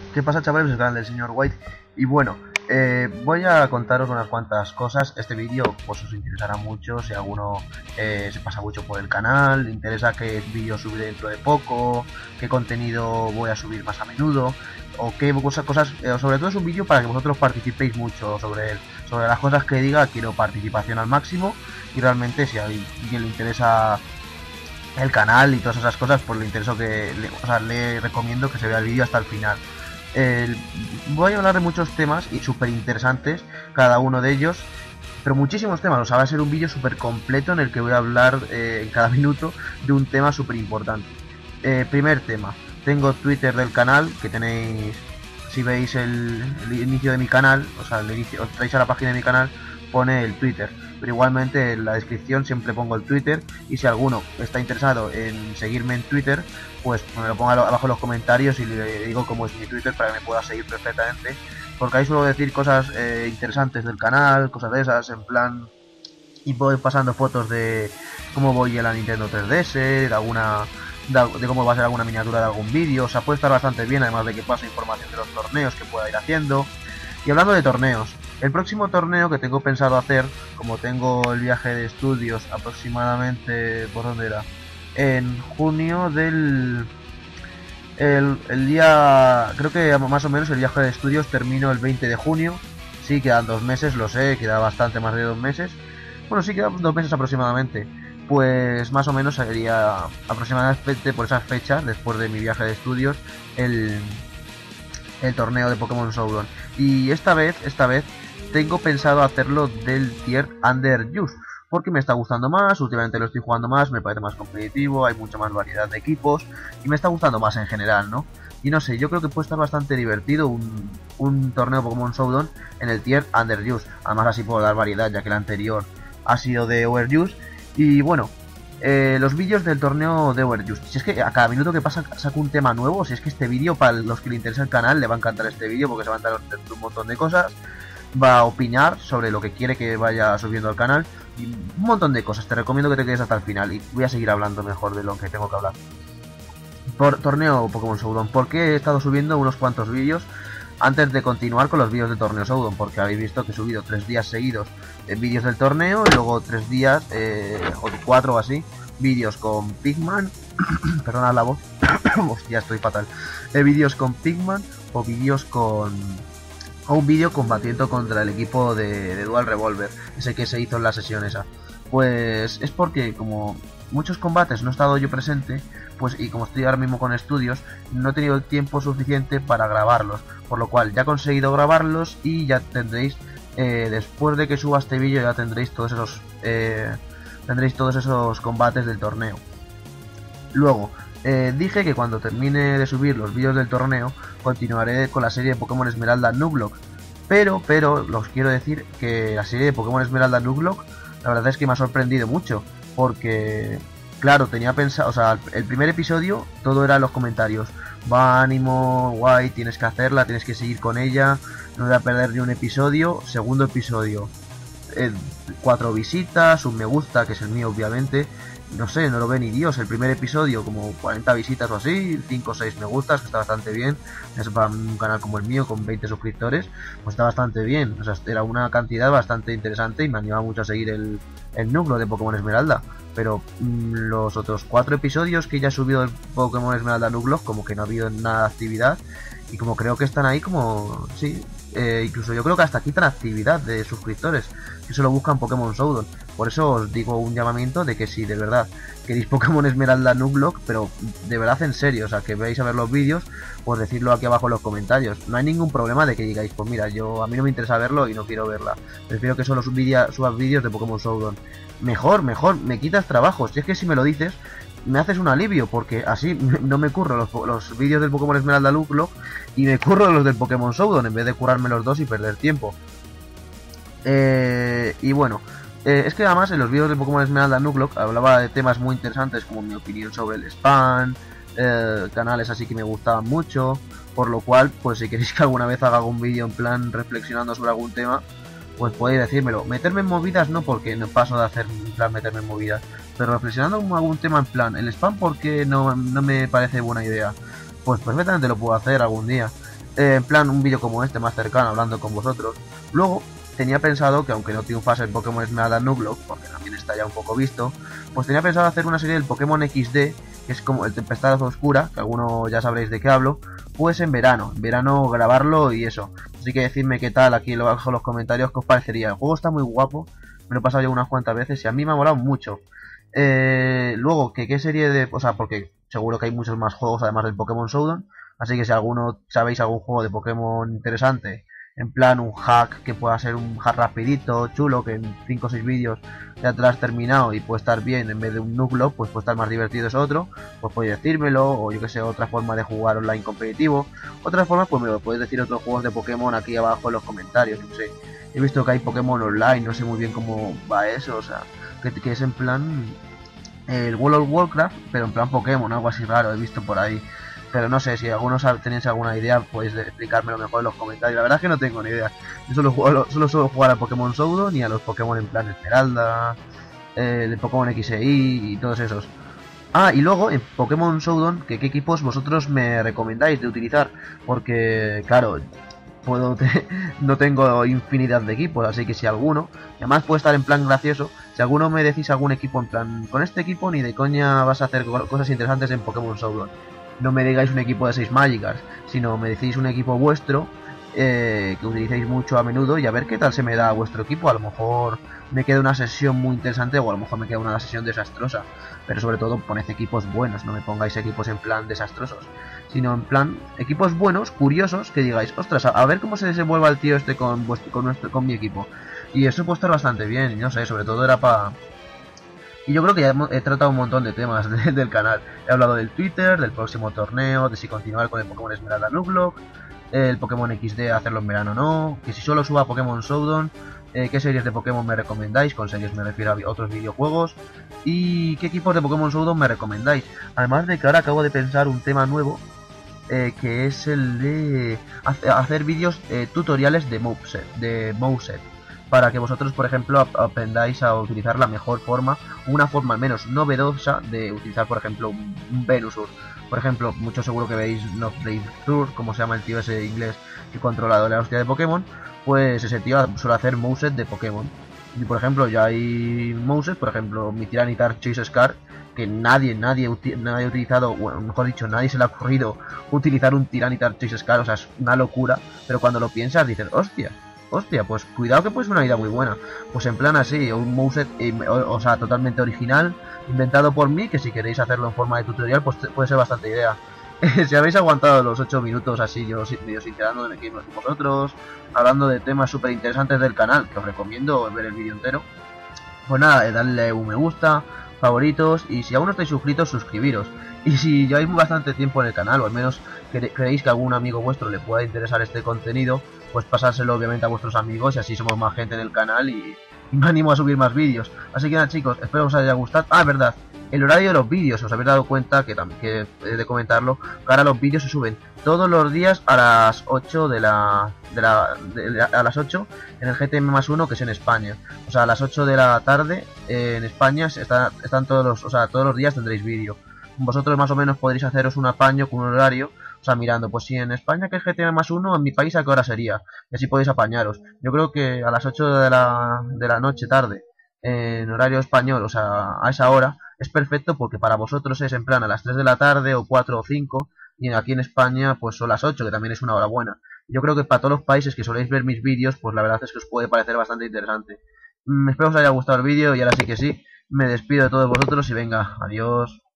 ¿Qué pasa, chavales? Es el canal del señor White. Y bueno, voy a contaros unas cuantas cosas. Este vídeo pues os interesará mucho. Si alguno se pasa mucho por el canal, le interesa qué vídeo subiré dentro de poco, qué contenido voy a subir más a menudo, o qué cosas, sobre todo es un vídeo para que vosotros participéis mucho sobre él. Sobre las cosas que diga, quiero participación al máximo. Y realmente, si a alguien le interesa el canal y todas esas cosas, pues le recomiendo que se vea el vídeo hasta el final. Voy a hablar de muchos temas y súper interesantes, cada uno de ellos, pero muchísimos temas. O sea, va a ser un vídeo súper completo en el que voy a hablar en cada minuto de un tema súper importante. Primer tema, tengo Twitter del canal, que tenéis, si veis el inicio de mi canal, o sea, os traéis a la página de mi canal, pone el Twitter. Pero igualmente en la descripción siempre pongo el Twitter, y si alguno está interesado en seguirme en Twitter, pues me lo ponga abajo en los comentarios y le digo cómo es mi Twitter para que me pueda seguir perfectamente, porque ahí suelo decir cosas interesantes del canal, cosas de esas, en plan, y voy pasando fotos de cómo voy en la Nintendo 3DS, de cómo va a ser alguna miniatura de algún vídeo. O sea, puede estar bastante bien, además de que paso información de los torneos que pueda ir haciendo. Y hablando de torneos, el próximo torneo que tengo pensado hacer, como tengo el viaje de estudios aproximadamente, ¿por dónde era? En junio del... El día... Creo que más o menos el viaje de estudios termino el 20 de junio. Sí, quedan 2 meses, lo sé, queda bastante más de 2 meses. Bueno, sí, quedan 2 meses aproximadamente. Pues más o menos sería aproximadamente por esas fechas, después de mi viaje de estudios, el torneo de Pokémon Showdown. Y esta vez tengo pensado hacerlo del tier Underused, porque me está gustando más, últimamente lo estoy jugando más, me parece más competitivo, hay mucha más variedad de equipos y me está gustando más en general, ¿no? Y no sé, yo creo que puede estar bastante divertido un torneo Pokémon Showdown en el tier Underused. Además así puedo dar variedad, ya que el anterior ha sido de Overused. Y bueno, los vídeos del torneo de Overused, si es que a cada minuto que pasa saco un tema nuevo. Si es que este vídeo, para los que le interesa el canal, le va a encantar este vídeo, porque se va a enterar de un montón de cosas, va a opinar sobre lo que quiere que vaya subiendo al canal y un montón de cosas. Te recomiendo que te quedes hasta el final y voy a seguir hablando mejor de lo que tengo que hablar. Por torneo Pokémon Showdown, ¿por qué he estado subiendo unos cuantos vídeos antes de continuar con los vídeos de torneo Showdown? Porque habéis visto que he subido 3 días seguidos en vídeos del torneo, y luego 3 días o 4 o así vídeos con Pigman. Perdonad la voz. Hostia, estoy fatal. Vídeos con Pigman o vídeos con... o un vídeo combatiendo contra el equipo de Dual Revolver, ese que se hizo en la sesión esa. Pues es porque como muchos combates no he estado yo presente, pues, y como estoy ahora mismo con estudios, no he tenido el tiempo suficiente para grabarlos, por lo cual ya he conseguido grabarlos y ya tendréis, después de que suba este vídeo, ya tendréis todos esos combates del torneo. Luego, dije que cuando termine de subir los vídeos del torneo, continuaré con la serie de Pokémon Esmeralda Nuzlocke. Pero, os quiero decir que la serie de Pokémon Esmeralda Nuzlocke, la verdad es que me ha sorprendido mucho, porque, claro, tenía pensado, o sea, el primer episodio, todo era en los comentarios. Va, ánimo, guay, tienes que hacerla, tienes que seguir con ella, no voy a perder ni un episodio. Segundo episodio, 4 visitas, un me gusta, que es el mío obviamente. No sé, no lo ve ni Dios. El primer episodio como 40 visitas o así, 5 o 6 me gustas, que está bastante bien. Es para un canal como el mío, con 20 suscriptores, pues está bastante bien. O sea, era una cantidad bastante interesante y me animaba mucho a seguir el núcleo de Pokémon Esmeralda. Pero los otros 4 episodios que ya he subido el Pokémon Esmeralda Nuzlocke, como que no ha habido nada de actividad. Y como creo que están ahí como... sí, incluso yo creo que hasta quitan actividad de suscriptores, que solo buscan Pokémon Showdown. Por eso os digo un llamamiento de que si de verdad queréis Pokémon Esmeralda Nuzlocke, pero de verdad en serio, o sea, que veáis a ver los vídeos, pues decidlo aquí abajo en los comentarios. No hay ningún problema de que digáis, pues mira, a mí no me interesa verlo y no quiero verla, prefiero que solo subas vídeos de Pokémon Showdown. Mejor, me quitas trabajo. Si es que si me lo dices, me haces un alivio, porque así no me curro los vídeos del Pokémon Esmeralda Nuzlocke y me curro los del Pokémon Showdown, en vez de curarme los dos y perder tiempo. Y bueno, es que además en los vídeos del Pokémon Esmeralda Nuzlocke hablaba de temas muy interesantes, como mi opinión sobre el spam, canales así que me gustaban mucho, por lo cual, pues si queréis que alguna vez haga algún vídeo en plan reflexionando sobre algún tema, pues podéis decírmelo. Meterme en movidas no, porque no paso de hacer en plan meterme en movidas, pero reflexionando en algún tema en plan, el spam, porque no me parece buena idea, pues perfectamente lo puedo hacer algún día. en plan un vídeo como este, más cercano, hablando con vosotros. Luego tenía pensado que, aunque no triunfase el Pokémon Esmeralda Nuzlocke, porque también está ya un poco visto, pues tenía pensado hacer una serie del Pokémon XD, que es como el Tempestad Oscura, que algunos ya sabréis de qué hablo, pues en verano grabarlo y eso. Así que decidme qué tal aquí abajo en los comentarios, qué os parecería. El juego está muy guapo, me lo he pasado ya unas cuantas veces y a mí me ha molado mucho. Luego, que qué serie de... O sea, porque seguro que hay muchos más juegos además del Pokémon Showdown, así que si alguno sabéis algún juego de Pokémon interesante, en plan un hack que pueda ser un hack rapidito, chulo, que en 5 o 6 vídeos ya te lo has terminado y puede estar bien en vez de un Nuzlocke, pues puede estar más divertido es otro, pues podéis decírmelo, o yo que sé, otra forma de jugar online competitivo. Otras formas, pues me lo podéis decir otros juegos de Pokémon aquí abajo en los comentarios, no sé. He visto que hay Pokémon online, no sé muy bien cómo va eso, o sea, que es en plan el World of Warcraft, pero en plan Pokémon, algo así raro, he visto por ahí. Pero no sé, si algunos tenéis alguna idea, podéis explicármelo mejor en los comentarios. La verdad es que no tengo ni idea. Yo solo suelo jugar a Pokémon Showdown y a los Pokémon en plan Esmeralda, el Pokémon XY y todos esos. Ah, y luego en Pokémon Showdown, ¿qué equipos vosotros me recomendáis de utilizar? Porque, claro, no tengo infinidad de equipos, así que si alguno, y además puede estar en plan gracioso, si alguno me decís algún equipo en plan, con este equipo ni de coña vas a hacer cosas interesantes en Pokémon Showdown. No me digáis un equipo de 6 Magikarps, sino me decís un equipo vuestro que utilicéis mucho a menudo y a ver qué tal se me da a vuestro equipo. A lo mejor me queda una sesión muy interesante o a lo mejor me queda una sesión desastrosa. Pero sobre todo poned equipos buenos, no me pongáis equipos en plan desastrosos, sino en plan equipos buenos, curiosos, que digáis, ostras, a ver cómo se desenvuelva el tío este con mi equipo. Y eso puede estar bastante bien, y no sé, sobre todo era para... Y yo creo que ya he tratado un montón de temas del canal. He hablado del Twitter, del próximo torneo, de si continuar con el Pokémon Esmeralda Nuzlocke, el Pokémon XD hacerlo en verano o no, que si solo suba Pokémon Showdown, qué series de Pokémon me recomendáis, con series me refiero a otros videojuegos, y qué equipos de Pokémon Showdown me recomendáis. Además de que ahora acabo de pensar un tema nuevo, que es el de hacer vídeos tutoriales de Moveset, para que vosotros, por ejemplo, aprendáis a utilizar la mejor forma, una forma al menos novedosa de utilizar, por ejemplo, un Venusaur. Por ejemplo, muchos seguro que veis Noctisur, como se llama el tío ese inglés que controla la hostia de Pokémon, pues ese tío suele hacer Moveset de Pokémon. Y por ejemplo, ya hay Moveset, por ejemplo, mi Tiranitar Chase Scar, que nadie ha utilizado, bueno, mejor dicho, nadie se le ha ocurrido utilizar un Tiranitar Chase Scar, o sea, es una locura, pero cuando lo piensas dices, hostia, pues cuidado que puede ser una idea muy buena. Pues en plan así, un moveset, o sea, totalmente original, inventado por mí, que si queréis hacerlo en forma de tutorial, pues puede ser bastante idea. Si habéis aguantado los 8 minutos así, yo medio sincerándome aquí con vosotros, hablando de temas súper interesantes del canal, que os recomiendo ver el vídeo entero, pues nada, dadle un me gusta, favoritos, y si aún no estáis suscritos, suscribiros. Y si lleváis bastante tiempo en el canal, o al menos creéis que a algún amigo vuestro le pueda interesar este contenido, pues pasárselo obviamente a vuestros amigos y así somos más gente en el canal y me animo a subir más vídeos. Así que nada, chicos, espero que os haya gustado. Ah, verdad, el horario de los vídeos, os habéis dado cuenta que también que he de comentarlo, que ahora los vídeos se suben todos los días a las 8 a las 8 en el GTM más 1, que es en España. O sea, a las 8 de la tarde en España están todos los, o sea, todos los días tendréis vídeo. Vosotros más o menos podréis haceros un apaño con un horario, o sea, mirando, pues si en España que es GTM más 1, en mi país a qué hora sería, y así podéis apañaros. Yo creo que a las 8 de la noche tarde, en horario español, o sea, a esa hora, es perfecto porque para vosotros es en plan a las 3 de la tarde o 4 o 5, y aquí en España pues son las 8, que también es una hora buena. Yo creo que para todos los países que soléis ver mis vídeos, pues la verdad es que os puede parecer bastante interesante. Espero que os haya gustado el vídeo y ahora sí que sí, me despido de todos vosotros y venga, adiós.